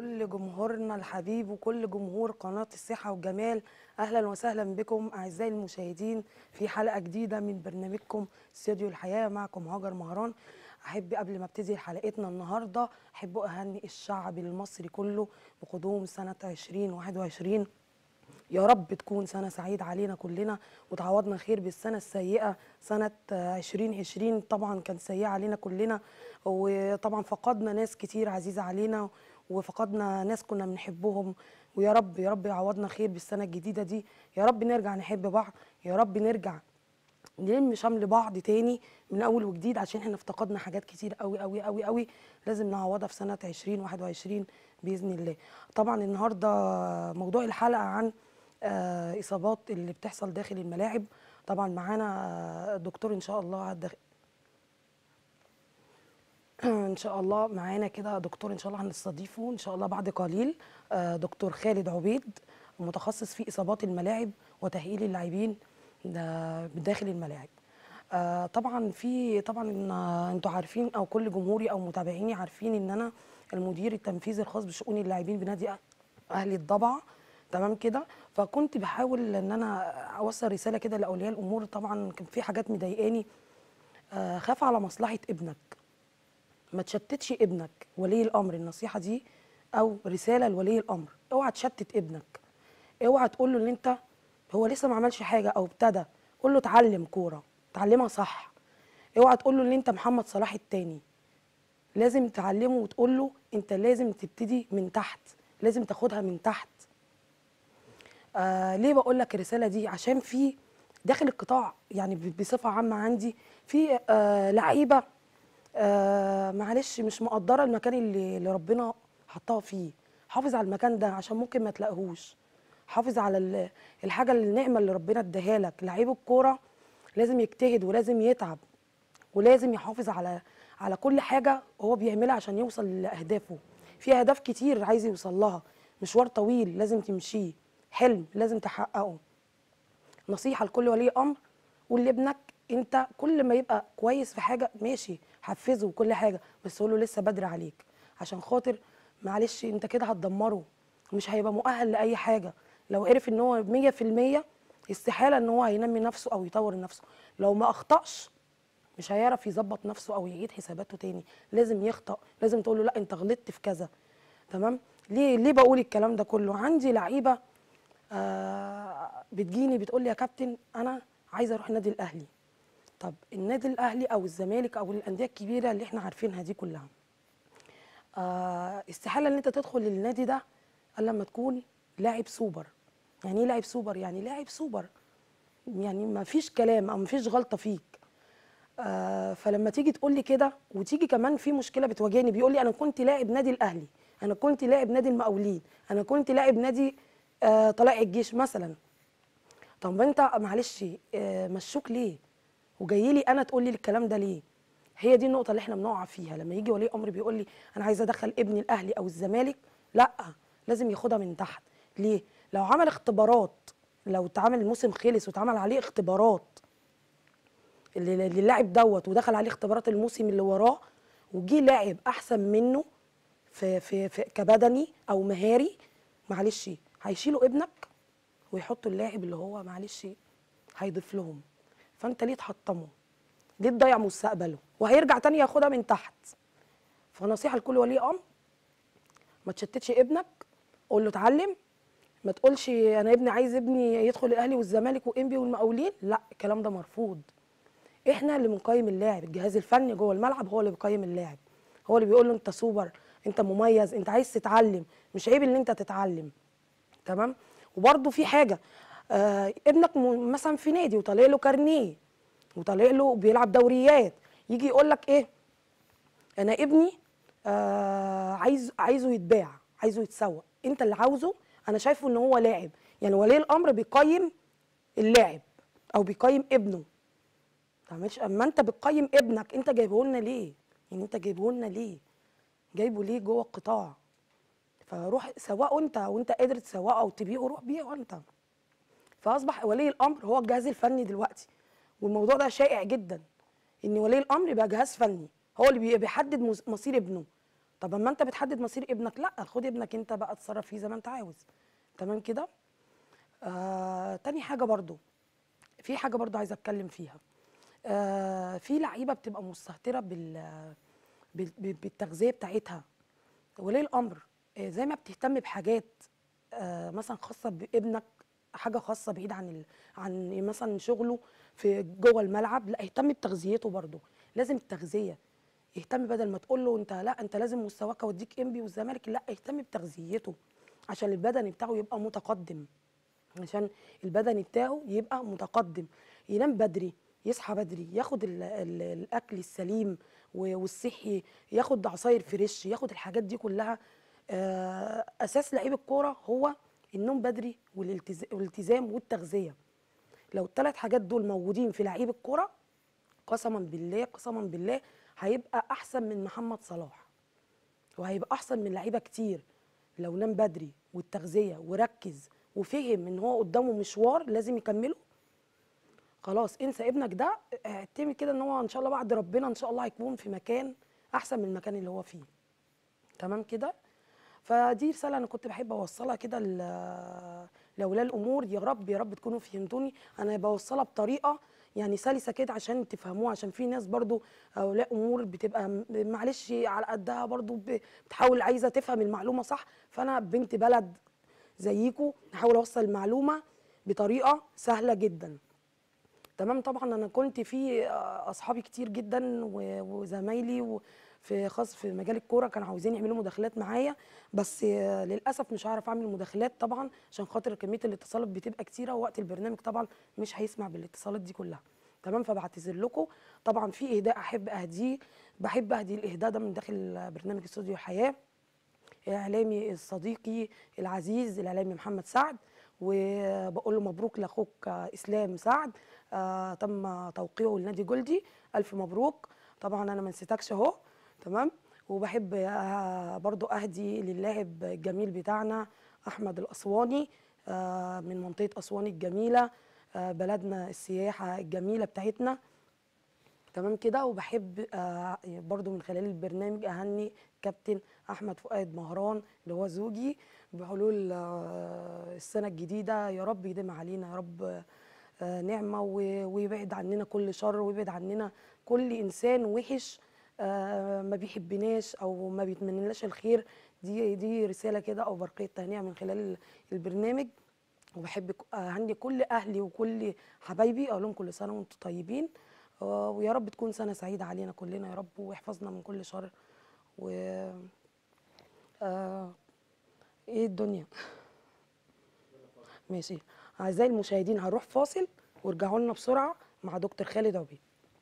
كل جمهورنا الحبيب وكل جمهور قناة الصحة والجمال. أهلا وسهلا بكم أعزائي المشاهدين في حلقة جديدة من برنامجكم استوديو الحياة. معكم هاجر مهران. أحب قبل ما ابتدي حلقتنا النهاردة أحب أهنئ الشعب المصري كله بقدوم سنة 2021. يا رب تكون سنة سعيدة علينا كلنا وتعوضنا خير بالسنة السيئة سنة 2020. طبعا كانت سيئة علينا كلنا، وطبعا فقدنا ناس كتير عزيزة علينا وفقدنا ناس كنا بنحبهم. ويا رب يا رب يعوضنا خير بالسنة الجديدة دي. يا رب نرجع نحب بعض، يا رب نرجع نلم شمل بعض تاني من اول وجديد، عشان احنا افتقدنا حاجات كتير قوي قوي قوي قوي لازم نعوضها في سنه 2021 باذن الله. طبعا النهارده موضوع الحلقه عن اصابات اللي بتحصل داخل الملاعب. طبعا معانا دكتور ان شاء الله ان شاء الله معانا كده دكتور ان شاء الله هنستضيفه ان شاء الله بعد قليل. دكتور خالد عبيد متخصص في اصابات الملاعب وتاهيل اللاعبين داخل الملاعب. طبعا انتوا عارفين او كل جمهوري او متابعيني عارفين ان انا المدير التنفيذي الخاص بشؤون اللاعبين بنادي اهلي الضبعه. تمام كده. فكنت بحاول ان انا اوصل رساله كده لاولياء الامور. طبعا كان في حاجات مضايقاني. خاف على مصلحه ابنك، ما تشتتش ابنك. ولي الامر النصيحه دي او رساله لولي الامر، اوعى تشتت ابنك. اوعى تقول له ان انت هو لسه ما عملش حاجه او ابتدى، قول له اتعلم كوره، تعلمها صح. اوعى تقول له ان انت محمد صلاح التاني، لازم تعلمه وتقول له انت لازم تبتدي من تحت، لازم تاخدها من تحت. ليه بقول لك الرساله دي؟ عشان في داخل القطاع يعني بصفه عامه عندي في لعيبه معلش مش مقدره المكان اللي ربنا حطها فيه. حافظ على المكان ده عشان ممكن ما تلاقيهوش. حافظ على الحاجه النعمه اللي ربنا اداها لك. لعيب الكوره لازم يجتهد ولازم يتعب ولازم يحافظ على كل حاجه هو بيعملها عشان يوصل لاهدافه. في اهداف كتير عايز يوصل لها، مشوار طويل لازم تمشيه، حلم لازم تحققه. نصيحه لكل ولي امر، قول لابنك انت كل ما يبقى كويس في حاجه ماشي حفزه وكل حاجه، بس قول له لسه بدري عليك، عشان خاطر معلش انت كده هتدمره ومش هيبقى مؤهل لاي حاجه. لو عرف ان هو 100% استحاله ان هو هينمي نفسه او يطور نفسه. لو ما اخطاش مش هيعرف يظبط نفسه او يعيد حساباته تاني. لازم يخطأ، لازم تقول له لا انت غلطت في كذا. تمام. ليه بقول الكلام ده كله؟ عندي لعيبه بتجيني بتقول لي يا كابتن انا عايزه اروح النادي الاهلي. طب النادي الاهلي او الزمالك او الانديه الكبيره اللي احنا عارفينها دي كلها، استحاله ان انت تدخل النادي ده الا لما تكون لاعب سوبر. يعني ايه لاعب سوبر؟ يعني لاعب سوبر، يعني ما فيش كلام او ما فيش غلطه فيك. فلما تيجي تقول لي كده، وتيجي كمان في مشكله بتواجهني، بيقول لي انا كنت لاعب نادي الاهلي، انا كنت لاعب نادي المقاولين، انا كنت لاعب نادي طلائع الجيش مثلا. طب انت معلش مشوك ليه؟ وجاي لي انا تقول لي الكلام ده ليه؟ هي دي النقطه اللي احنا بنقع فيها. لما يجي ولي امر بيقول لي انا عايز ادخل ابني الاهلي او الزمالك، لا، لازم ياخدها من تحت. ليه؟ لو عمل اختبارات، لو اتعمل الموسم خلص واتعمل عليه اختبارات للاعب دوت ودخل عليه اختبارات الموسم اللي وراه، وجي لاعب احسن منه في كبدني او مهاري، معلش هيشيلوا ابنك ويحطوا اللاعب اللي هو معلش هيضيف لهم. فانت ليه تحطمه؟ ليه تضيع مستقبله؟ وهيرجع تاني ياخدها من تحت. فنصيحه لكل ولي امر، ما تشتتش ابنك، قول له اتعلم. ما تقولش انا عايز ابني يدخل الاهلي والزمالك وانبي والمقاولين، لا، الكلام ده مرفوض. احنا اللي بنقيم اللاعب، الجهاز الفني جوه الملعب هو اللي بيقيم اللاعب، هو اللي بيقول له انت سوبر، انت مميز، انت عايز تتعلم، مش عيب ان انت تتعلم. تمام. وبرده في حاجه، ابنك مثلا في نادي وطالع له كارنيه وطالع له بيلعب دوريات، يجي يقول لك ايه؟ انا ابني عايزه يتباع، عايزه يتسوق. انت اللي عاوزه، انا شايفه ان هو لاعب. يعني ولي الامر بيقيم اللاعب او بيقيم ابنه. تعملش اما انت بتقيم ابنك، انت جايبه لنا ليه؟ يعني انت جايبه لنا ليه؟ جايبه ليه جوه القطاع؟ فروح سوقه انت، وانت قادر تسوقه او تبيعه روح بيعه انت. فاصبح ولي الامر هو الجهاز الفني دلوقتي، والموضوع ده شائع جدا ان ولي الامر يبقى جهاز فني هو اللي بيحدد مصير ابنه. طب اما انت بتحدد مصير ابنك، لا خد ابنك انت بقى اتصرف فيه زي ما انت عاوز. تمام كده. تاني حاجه برضو، في حاجه برضو عايزه اتكلم فيها. في لعيبه بتبقى مستهتره بالتغذيه بتاعتها. ولي الامر زي ما بتهتم بحاجات مثلا خاصه بابنك، حاجه خاصه بعيد عن مثلا شغله في جوه الملعب، لا اهتم بتغذيته برضه. لازم التغذيه يهتم، بدل ما تقول له انت لا انت لازم مستواك اوديك انبي والزمالك، لا اهتم بتغذيته عشان البدني بتاعه يبقى متقدم. عشان البدني بتاعه يبقى متقدم، ينام بدري، يصحى بدري، ياخد الاكل السليم والصحي، ياخد عصاير فريش، ياخد الحاجات دي كلها. اساس لعيب الكوره هو النوم بدري والالتزام والتغذيه. لو الثلاث حاجات دول موجودين في لعيب الكوره، قسما بالله قسما بالله هيبقى احسن من محمد صلاح، وهيبقى احسن من لعيبه كتير. لو نام بدري والتغذيه وركز وفهم ان هو قدامه مشوار لازم يكمله، خلاص انسى ابنك ده. اعتمد كده ان هو ان شاء الله بعد ربنا ان شاء الله هيكون في مكان احسن من المكان اللي هو فيه. تمام كده. فدي رساله انا كنت بحب اوصلها كده لاولياء الامور. يا رب يا رب تكونوا فهمتوني. انا بوصلها بطريقه يعني سلسه كده عشان تفهموها، عشان في ناس برضو اولياء امور بتبقى معلش على قدها برضو بتحاول عايزه تفهم المعلومه صح. فانا بنت بلد زيكم نحاول اوصل المعلومه بطريقه سهله جدا. تمام. طبعا انا كنت في اصحابي كتير جدا وزمايلي في خاص في مجال الكوره كانوا عاوزين يعملوا مداخلات معايا، بس للاسف مش هعرف اعمل مداخلات طبعا عشان خاطر كميه الاتصالات بتبقى كتيره، ووقت البرنامج طبعا مش هيسمع بالاتصالات دي كلها. تمام. فبعتذر لكم. طبعا في اهداء احب اهديه، بحب اهدي الاهداء ده من داخل برنامج استوديو الحياه. اعلامي صديقي العزيز الاعلامي محمد سعد، وبقول له مبروك لاخوك اسلام سعد. تم توقيعه لنادي جولدي، الف مبروك. طبعا انا ما نسيتكش اهو. تمام. وبحب برضو اهدي للاعب الجميل بتاعنا احمد الاسواني من منطقه اسوان الجميله، بلدنا السياحه الجميله بتاعتنا. تمام كده. وبحب برضو من خلال البرنامج اهني كابتن احمد فؤاد مهران اللي هو زوجي بحلول السنه الجديده. يا رب يديم علينا يا رب نعمه ويبعد عننا كل شر، ويبعد عننا كل انسان وحش ما بيحبناش او ما بيتمنلناش الخير. دي رساله كده او برقيه تهنئه من خلال البرنامج. وبحب اهني كل اهلي وكل حبايبي، اقول لهم كل سنه وانتم طيبين. ويا رب تكون سنه سعيده علينا كلنا يا رب، ويحفظنا من كل شر. و آه، ايه الدنيا. ماشي. اعزائي المشاهدين هنروح فاصل وارجعوا لنا بسرعه مع دكتور خالد عبيد.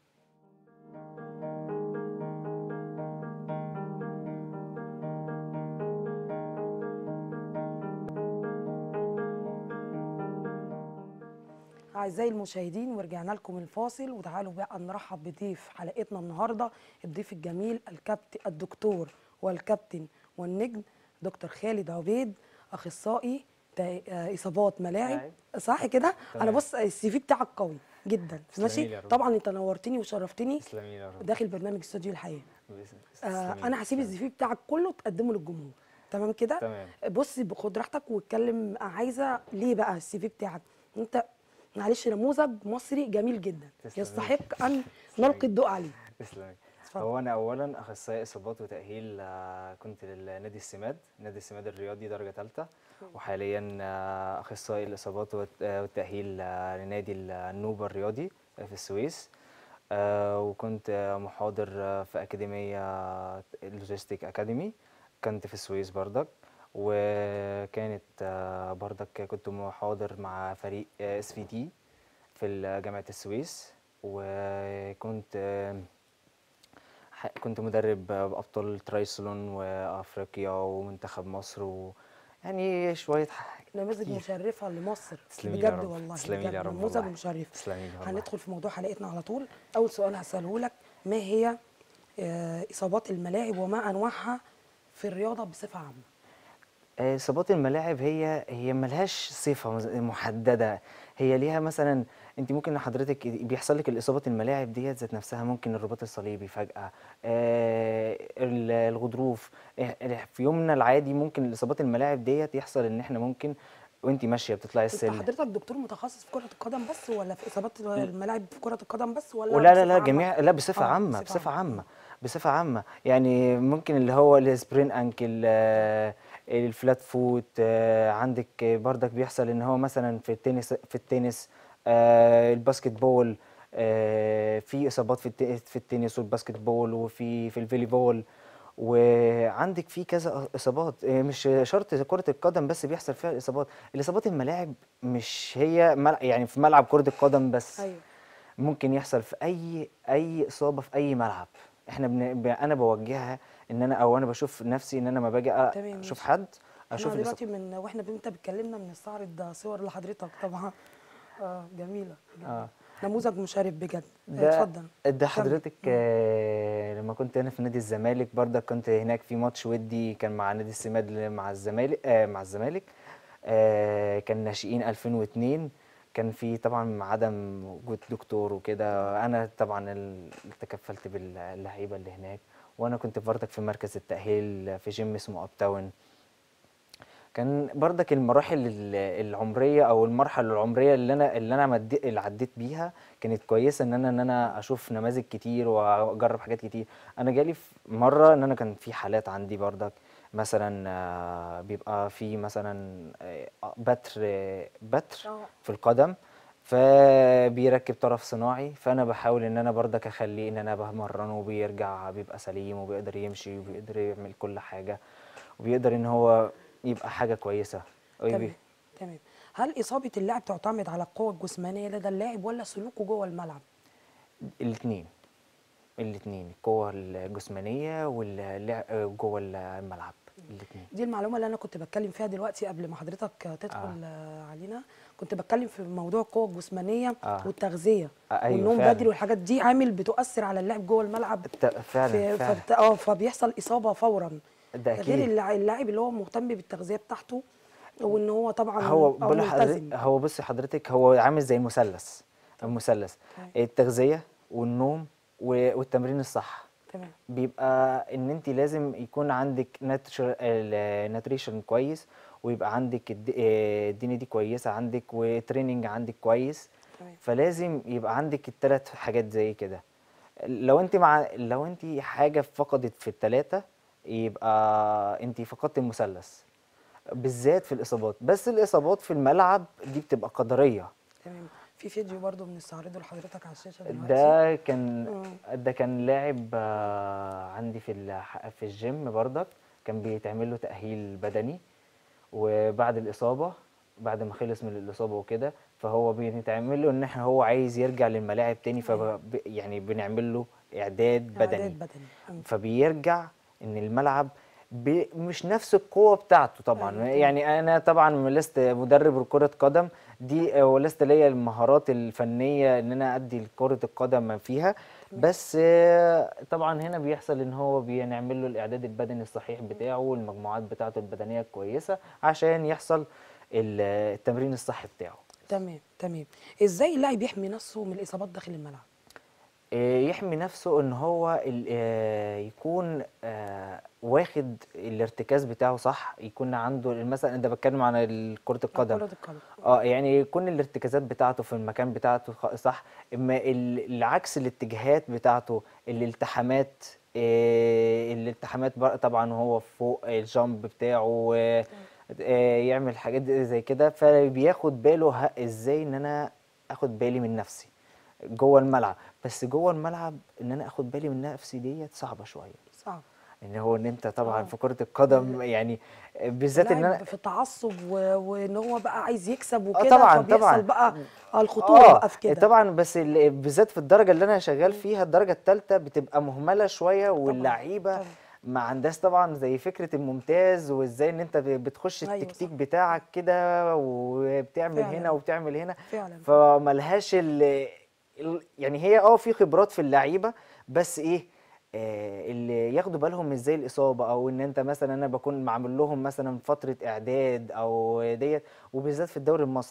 أعزائي المشاهدين ورجعنا لكم الفاصل، وتعالوا بقى نرحب بضيف حلقتنا النهارده، الضيف الجميل الكابتن الدكتور والكابتن والنجم دكتور خالد عبيد، أخصائي إصابات ملاعب. صح كده؟ أنا بص السي في بتاعك قوي جدا ماشي. طبعا أنت نورتني وشرفتني داخل برنامج استوديو الحياة. أنا هسيب السي في بتاعك كله تقدمه للجمهور. تمام كده؟ تمام. بص خد راحتك واتكلم. عايزة ليه بقى السي في بتاعك؟ أنت معلش نموذج مصري جميل جدا يستحق ان نلقي الضوء عليه. تسلمي. هو انا اولا اخصائي اصابات وتاهيل، كنت للنادي السماد، نادي السماد الرياضي درجه ثالثه، وحاليا اخصائي الاصابات والتاهيل لنادي النوبه الرياضي في السويس. وكنت محاضر في اكاديميه لوجيستيك اكاديمي، كنت في السويس بردك. وكانت بردك كنت محاضر مع فريق اس في تي في جامعة السويس. وكنت كنت مدرب أبطال ترايسلون وأفريقيا ومنتخب مصر، يعني شوية نماذج مشرفة لمصر بجد والله. تسلمي لي يا رب، نموذج مشرف. تسلمي لي والله. هندخل في موضوع حلقتنا على طول. أول سؤال هسأله لك، ما هي إصابات الملاعب وما أنواعها في الرياضة بصفة عامة؟ إصابات الملاعب هي ملهاش صفة محددة، هي ليها مثلا انت ممكن حضرتك بيحصل لك الاصابات الملاعب ديت ذات نفسها، ممكن الرباط الصليبي فجاه، الغضروف. في يومنا العادي ممكن الاصابات الملاعب ديت يحصل ان احنا ممكن وانت ماشيه بتطلعي انت السلم. حضرتك دكتور متخصص في كرة القدم بس، ولا في اصابات الملاعب في كرة القدم بس، ولا ولا لا بصفة لا عامة؟ جميع، لا بصفة اه عامة، بصفة بصفة عامة. عامة، بصفة عامة. يعني ممكن اللي هو السبرين انكل، الفلات فوت، عندك برضك بيحصل ان هو مثلا في التنس، الباسكت بول، في اصابات في التنس والباسكت بول، وفي الفولي بول. وعندك في كذا اصابات، مش شرط كرة القدم بس بيحصل فيها الاصابات. الاصابات الملاعب مش هي يعني في ملعب كرة القدم بس، ايوه ممكن يحصل في اي اصابه في اي ملعب. احنا انا بوجهها ان انا، او انا بشوف نفسي ان انا لما باجي تمام اشوف ماشي. حد اشوف احنا الاصابه. دلوقتي واحنا انت بتكلمنا بنستعرض صور لحضرتك طبعا. جميلة جدا. اه نموذج مشرف بجد. ده اتفضل. ده كمل. حضرتك، لما كنت انا في نادي الزمالك برضك، كنت هناك في ماتش ودي كان مع نادي السماد مع الزمالك، كان ناشئين 2002. كان في طبعا عدم وجود دكتور وكده، انا طبعا اللي تكفلت باللعيبه اللي هناك. وانا كنت برضك في مركز التاهيل في جيم اسمه اب تاون. كان برضك المراحل العمريه، او المرحله العمريه اللي عديت بيها كانت كويسه، ان انا اشوف نماذج كتير واجرب حاجات كتير. انا جالي في مره ان انا كان في حالات عندي برضك، مثلا بيبقى في مثلا بتر اه في القدم، فبيركب طرف صناعي. فانا بحاول ان انا برضك اخليه ان انا بمرنه وبيرجع بيبقى سليم وبيقدر يمشي وبيقدر يعمل كل حاجه، وبيقدر ان هو يبقى حاجة كويسة. تمام تمام. هل إصابة اللاعب تعتمد على القوة الجسمانية لدى اللاعب ولا سلوكه جوه الملعب؟ الاثنين، الاثنين القوة الجسمانية واللعب جوه الملعب، الاثنين. دي المعلومة اللي أنا كنت بتكلم فيها دلوقتي قبل ما حضرتك اه تدخل علينا. كنت بتكلم في موضوع القوة الجسمانية اه والتغذية ايوه والنوم فعلا. بدري والحاجات دي، عامل بتؤثر على اللاعب جوه الملعب. فعلا فعلا. فبيحصل إصابة فورا. ده غير اكيد. اللاعب اللي هو مهتم بالتغذية بتاعته، وإن هو طبعا هو أو بقول لحضرتك، ملتزم. هو بصي حضرتك، هو عامل زي المثلث. طب المثلث، تمام التغذية والنوم والتمرين الصح. تمام بيبقى ان انت لازم يكون عندك ناتريشن كويس، ويبقى عندك الدنيا دي كويسه عندك، وتريننج عندك كويس. تمام فلازم يبقى عندك الثلاث حاجات زي كده. لو انت حاجه فقدت في الثلاثه، يبقى انت فقدت المثلث، بالذات في الاصابات. بس الاصابات في الملعب دي بتبقى قدريه. تمام. في فيديو برضو بنستعرضه لحضرتك على الشاشة دلوقتي. ده كان مم. ده كان لاعب عندي في الجيم برضك، كان بيتعمل له تأهيل بدني. وبعد الإصابة، بعد ما خلص من الإصابة وكده، فهو بيتعمل له ان هو عايز يرجع للملاعب تاني، أيوه. يعني بنعمل له إعداد بدني. إعداد بدني. مم. فبيرجع ان الملعب مش نفس القوة بتاعته طبعا. أيوه تمام. يعني انا طبعا لست مدرب كرة قدم دي، ولست ليا المهارات الفنية ان انا ادي كرة القدم ما فيها. تمام. بس طبعا هنا بيحصل ان هو بنعمل له الاعداد البدني الصحيح بتاعه، والمجموعات بتاعته البدنية الكويسة عشان يحصل التمرين الصحي بتاعه. تمام تمام. ازاي اللاعب يحمي نفسه من الاصابات داخل الملعب؟ يحمي نفسه ان هو يكون واخد الارتكاز بتاعه صح، يكون عنده مثلا، انت بتكلم عن كرة عن القدم. كرة القدم. يعني يكون الارتكازات بتاعته في المكان بتاعته صح. اما العكس الاتجاهات بتاعته، الالتحامات، طبعا هو فوق الجامب بتاعه، تمام يعمل حاجات زي كده. فبياخد باله ازاي ان انا اخد بالي من نفسي جوه الملعب. بس جوه الملعب ان انا اخد بالي من نفسي ديت صعبه شويه، صعب. ان انت طبعا اه في كره القدم يعني بالذات ان انا. اللاعب في تعصب وان هو بقى عايز يكسب اه وكده، طبعا فبيحصل طبعا. بقى الخطورة اه بقى في كده. طبعا. بس بالذات في الدرجه اللي انا شغال مم. فيها، الدرجه الثالثه بتبقى مهمله شويه، طبعا واللعيبه طبعا. ما عندهاش طبعا زي فكره الممتاز، وازاي ان انت بتخش ايوه التكتيك صح. بتاعك كده وبتعمل هنا فعلا وبتعمل هنا. فعلا فعلا. فملهاش يعني هي في خبرات في اللعيبه، بس ايه، اللي ياخدوا بالهم ازاي الاصابه، او ان انت مثلا انا بكون معمل لهم مثلا فتره اعداد او ديت، وبالذات في الدوري المصري.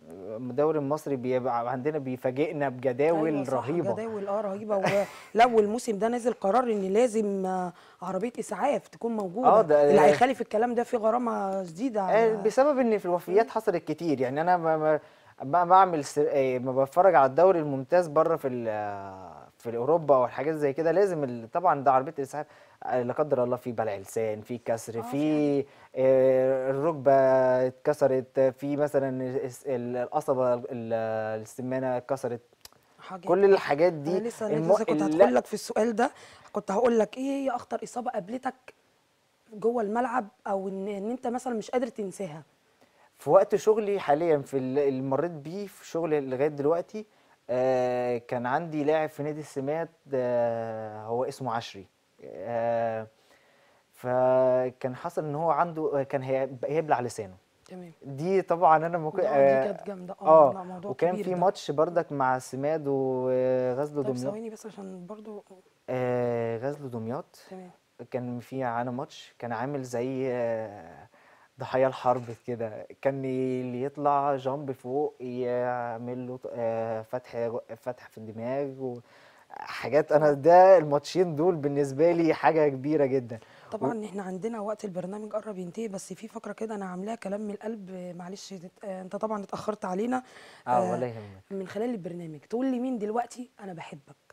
الدوري المصري بيبقى عندنا بيفاجئنا ايوه بجداول صح، رهيبه. جداول رهيبه لا والموسم ده نازل قرار ان لازم عربيه اسعاف تكون اه موجوده، ده اللي هيخالف الكلام ده في غرامه جديده على. بسبب ان في الوفيات حصلت كتير. يعني انا بعمل ما بتفرج على الدوري الممتاز بره في اوروبا او حاجات زي كده، لازم طبعا ده عربيه الاسعاف. لا قدر الله في بلع لسان، في كسر، اه في حاجات. في الركبه اتكسرت، في مثلا القصبه السمانه اتكسرت. حاجات كل الحاجات دي انا لسه كنت هدخل لا. لك في السؤال ده. كنت هقول لك ايه هي اخطر اصابه قابلتك جوه الملعب، او ان انت مثلا مش قادر تنساها. في وقت شغلي حاليا في اللي مريت بيه في شغلي لغايه دلوقتي، كان عندي لاعب في نادي السمات، هو اسمه عشري. آه فكان حصل ان هو عنده كان هيبلع لسانه. تمام. دي طبعا انا ممكن دي كانت جامده، لا موضوع وكان كبير في ده. ماتش بردك مع السماد وغزل طيب دمياط. ثواني بس عشان برضو. غزل دمياط. تمام. كان في معانا ماتش، كان عامل زي ضحايا الحرب كده. كان اللي يطلع جامب فوق يعمل له فتح في الدماغ وحاجات. انا اه ده الماتشين دول بالنسبه لي حاجه كبيره جدا. طبعا احنا عندنا وقت البرنامج قرب ينتهي، بس في فقره كده انا عاملاها كلام من القلب، معلش انت طبعا اتاخرت علينا. آه، ولا يهمك. من خلال البرنامج تقول لي مين دلوقتي انا بحبك.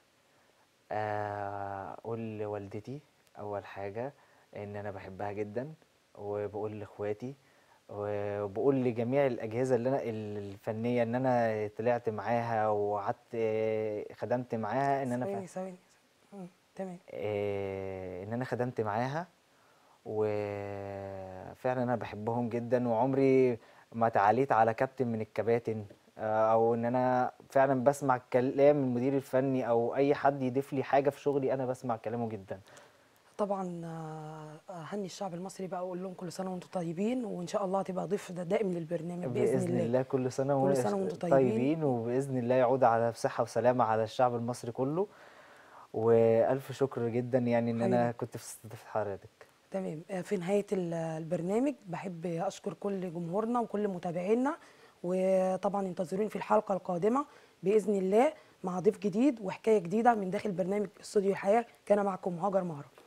اقول لوالدتي اول حاجه ان انا بحبها جدا، وبقول لاخواتي، وبقول لجميع الاجهزه اللي انا الفنيه ان انا طلعت معاها وقعدت خدمت معاها ان انا ثواني. تمام. ان انا خدمت معاها. وفعلا انا بحبهم جدا، وعمري ما تعاليت على كابتن من الكباتن، او ان انا فعلا بسمع كلام المدير الفني او اي حد يضيف لي حاجه في شغلي انا بسمع كلامه جدا. طبعا هني الشعب المصري بقى، اقول لهم كل سنه وانتم طيبين، وان شاء الله هتبقى ضيف دائم للبرنامج باذن باذن الله. الله كل سنه كل سنه وانتم طيبين. طيبين، وباذن الله يعود على بصحه وسلامه على الشعب المصري كله. والف شكر جدا يعني ان حبيبي. انا كنت في استضافه حضرتك. تمام. في نهايه البرنامج بحب اشكر كل جمهورنا وكل متابعينا، وطبعا انتظروني في الحلقه القادمه باذن الله مع ضيف جديد وحكايه جديده من داخل برنامج استوديو الحياه. كان معكم هاجر مهرة.